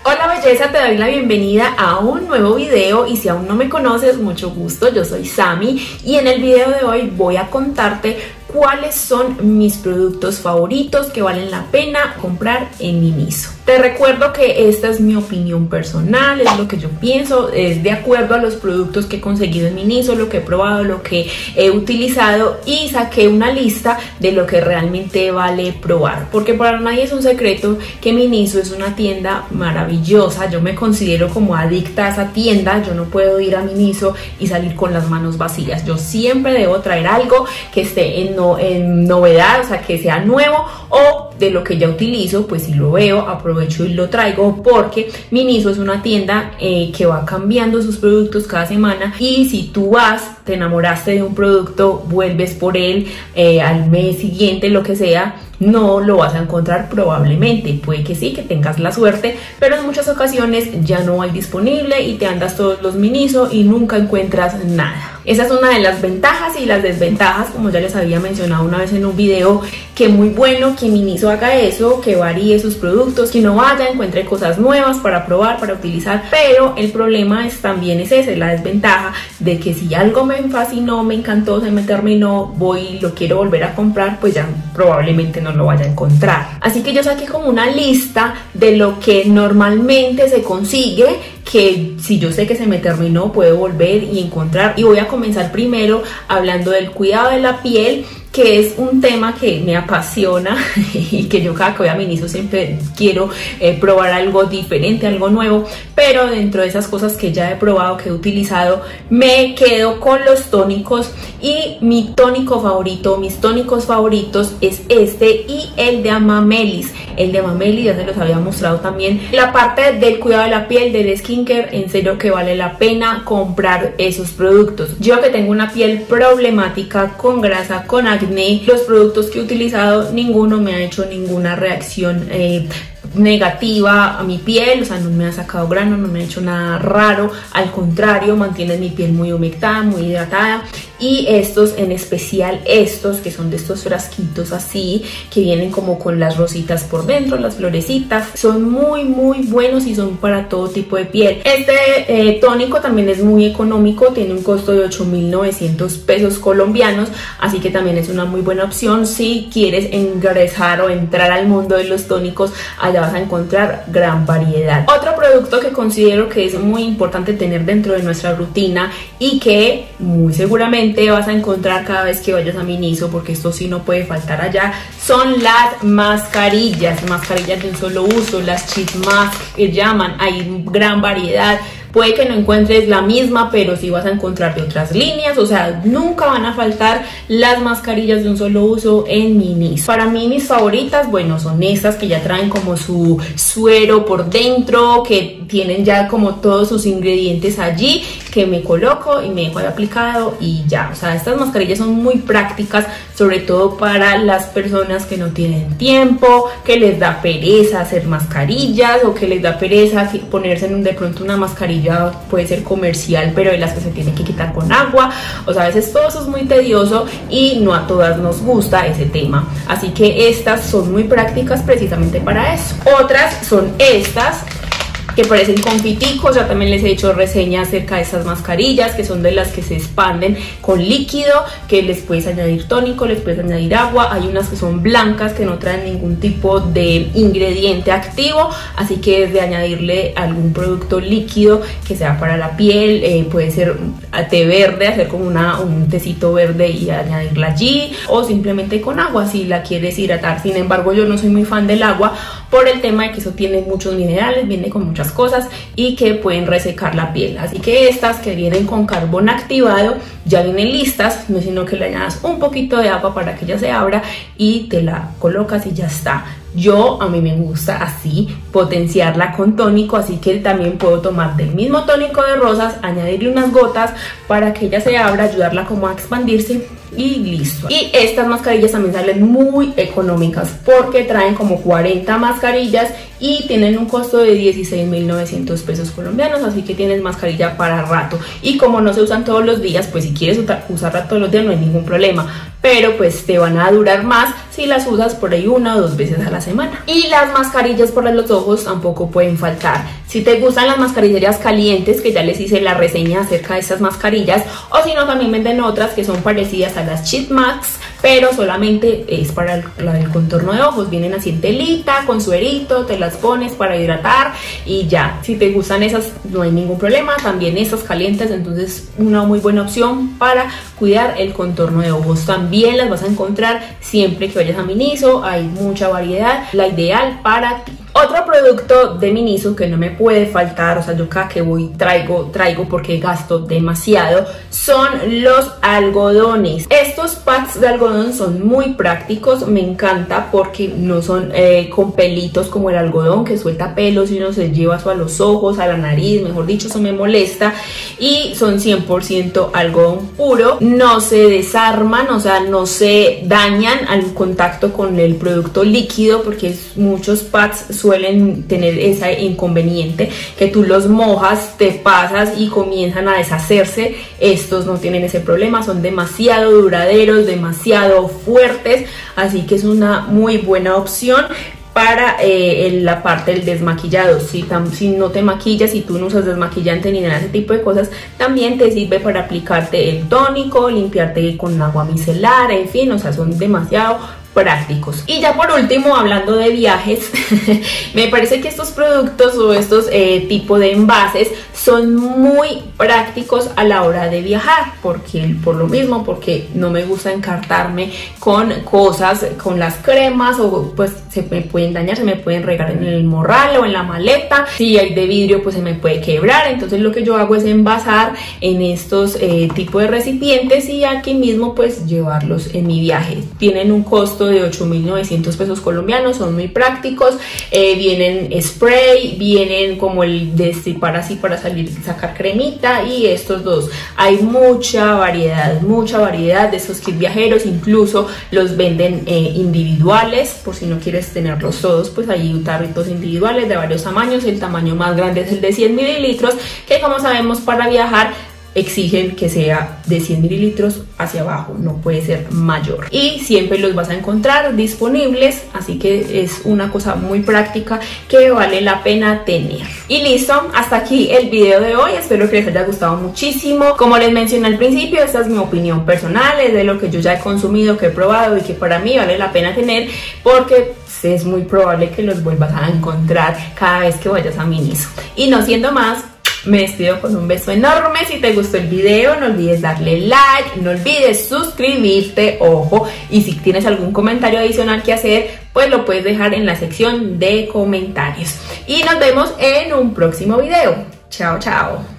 Hola belleza, te doy la bienvenida a un nuevo video y si aún no me conoces, mucho gusto, yo soy Sami y en el video de hoy voy a contarte cuáles son mis productos favoritos que valen la pena comprar en Miniso. Te recuerdo que esta es mi opinión personal, es lo que yo pienso, es de acuerdo a los productos que he conseguido en Miniso, lo que he probado, lo que he utilizado y saqué una lista de lo que realmente vale probar. Porque para nadie es un secreto que Miniso es una tienda maravillosa, yo me considero como adicta a esa tienda, yo no puedo ir a Miniso y salir con las manos vacías, yo siempre debo traer algo que esté en novedad, o sea que sea nuevo o de lo que ya utilizo, pues si lo veo aprovecho y lo traigo porque Miniso es una tienda que va cambiando sus productos cada semana y si tú vas, te enamoraste de un producto, vuelves por él al mes siguiente, lo que sea, no lo vas a encontrar probablemente, puede que sí, que tengas la suerte, pero en muchas ocasiones ya no hay disponible y te andas todos los Miniso y nunca encuentras nada. Esa es una de las ventajas y las desventajas, como ya les había mencionado una vez en un video, que muy bueno que Miniso haga eso, que varíe sus productos, que no vaya, encuentre cosas nuevas para probar, para utilizar, pero el problema también es ese, la desventaja de que si algo me fascinó, me encantó, se me terminó, voy y lo quiero volver a comprar, pues ya probablemente no lo vaya a encontrar. Así que yo saqué como una lista de lo que normalmente se consigue, que si yo sé que se me terminó puedo volver y encontrar, y voy a comenzar primero hablando del cuidado de la piel, que es un tema que me apasiona y que yo cada que voy a Miniso siempre quiero probar algo diferente, algo nuevo, pero dentro de esas cosas que ya he probado, que he utilizado, me quedo con los tónicos y mi tónico favorito, mis tónicos favoritos es este y el de Amamelis. El de Amamelis ya se los había mostrado también. La parte del cuidado de la piel, del skincare, en serio que vale la pena comprar esos productos. Yo que tengo una piel problemática con grasa, con acné, los productos que he utilizado, ninguno me ha hecho ninguna reacción negativa a mi piel, o sea, no me ha sacado grano, no me ha hecho nada raro, al contrario, mantiene mi piel muy humectada, muy hidratada. Y estos, en especial estos, que son de estos frasquitos así, que vienen como con las rositas por dentro, las florecitas, son muy buenos y son para todo tipo de piel. Este tónico también es muy económico, tiene un costo de 8.900 pesos colombianos, así que también es una muy buena opción si quieres ingresar o entrar al mundo de los tónicos. Allá vas a encontrar gran variedad. Otro producto que considero que es muy importante tener dentro de nuestra rutina y que muy seguramente vas a encontrar cada vez que vayas a Miniso, porque esto sí no puede faltar allá, son las mascarillas de un solo uso, las sheet mask que llaman. Hay gran variedad. Puede que no encuentres la misma, pero sí vas a encontrar de otras líneas, o sea, nunca van a faltar las mascarillas de un solo uso en Miniso. Para mí mis favoritas, bueno, son estas que ya traen como su suero por dentro, que tienen ya como todos sus ingredientes allí, que me coloco y me dejo ahí aplicado y ya. O sea, estas mascarillas son muy prácticas, sobre todo para las personas que no tienen tiempo, que les da pereza hacer mascarillas o que les da pereza ponerse de pronto una mascarilla, puede ser comercial, pero de las que se tienen que quitar con agua. O sea, a veces todo eso es muy tedioso y no a todas nos gusta ese tema. Así que estas son muy prácticas precisamente para eso. Otras son estas, que parecen confiticos. Ya también les he hecho reseña acerca de estas mascarillas, que son de las que se expanden con líquido, que les puedes añadir tónico, les puedes añadir agua. Hay unas que son blancas, que no traen ningún tipo de ingrediente activo, así que es de añadirle algún producto líquido que sea para la piel. Puede ser té verde, hacer como un tecito verde y añadirla allí, o simplemente con agua si la quieres hidratar. Sin embargo, yo no soy muy fan del agua por el tema de que eso tiene muchos minerales, viene con muchas cosas y que pueden resecar la piel. Así que estas que vienen con carbón activado ya vienen listas, no es sino que le añadas un poquito de agua para que ella se abra y te la colocas y ya está. A mí me gusta así, potenciarla con tónico, así que también puedo tomar del mismo tónico de rosas, añadirle unas gotas para que ella se abra, ayudarla como a expandirse y listo. Y estas mascarillas también salen muy económicas porque traen como 40 mascarillas y tienen un costo de 16.900 pesos colombianos, así que tienes mascarilla para rato. Y como no se usan todos los días, pues si quieres usarla todos los días no hay ningún problema, pero pues te van a durar más si las usas por ahí 1 o 2 veces a la semana. Y las mascarillas para los ojos tampoco pueden faltar. Si te gustan las mascarillas calientes, que ya les hice la reseña acerca de estas mascarillas, o si no, también venden otras que son parecidas a las Sheet Mask, pero solamente es para el contorno de ojos. Vienen así en telita, con suerito, te las pones para hidratar y ya. Si te gustan esas, no hay ningún problema. También estas calientes, entonces una muy buena opción para cuidar el contorno de ojos. También las vas a encontrar siempre que vayas a Miniso, hay mucha variedad, la ideal para ti. Otro producto de Miniso que no me puede faltar, o sea, yo cada que voy traigo porque gasto demasiado, son los algodones. Estos pads de algodón son muy prácticos, me encanta porque no son con pelitos como el algodón que suelta pelos y uno se lleva eso a los ojos, a la nariz, mejor dicho, eso me molesta. Y son 100% algodón puro, no se desarman, o sea, no se dañan al contacto con el producto líquido, porque muchos pads suelen tener ese inconveniente que tú los mojas, te pasas y comienzan a deshacerse. Estos no tienen ese problema, son demasiado duraderos, demasiado fuertes, así que es una muy buena opción para la parte del desmaquillado. Si no te maquillas, si tú no usas desmaquillante ni nada de ese tipo de cosas, también te sirve para aplicarte el tónico, limpiarte con agua micelar, en fin, o sea, son demasiado prácticos. Y ya por último, hablando de viajes, me parece que estos productos o estos tipo de envases son muy prácticos a la hora de viajar, por lo mismo, porque no me gusta encartarme con cosas, con las cremas, o pues se me pueden dañar, se me pueden regar en el morral o en la maleta. Si hay de vidrio, pues se me puede quebrar. Entonces lo que yo hago es envasar en estos tipo de recipientes y aquí mismo pues llevarlos en mi viaje. Tienen un costo de 8.900 pesos colombianos, son muy prácticos. Vienen spray, vienen como el destipar así para sacar cremita, y estos dos. Hay mucha variedad de estos kits viajeros, incluso los venden individuales, por si no quieres tenerlos todos, pues hay tarritos individuales de varios tamaños. El tamaño más grande es el de 100 mililitros, que como sabemos para viajar exigen que sea de 100 mililitros hacia abajo, no puede ser mayor, y siempre los vas a encontrar disponibles, así que es una cosa muy práctica que vale la pena tener. Y listo, hasta aquí el video de hoy, espero que les haya gustado muchísimo. Como les mencioné al principio, esta es mi opinión personal, es de lo que yo ya he consumido, que he probado y que para mí vale la pena tener, porque es muy probable que los vuelvas a encontrar cada vez que vayas a Miniso. Y no siendo más, me despido con un beso enorme. Si te gustó el video, no olvides darle like, no olvides suscribirte, ojo, y si tienes algún comentario adicional que hacer, pues lo puedes dejar en la sección de comentarios. Y nos vemos en un próximo video. Chao, chao.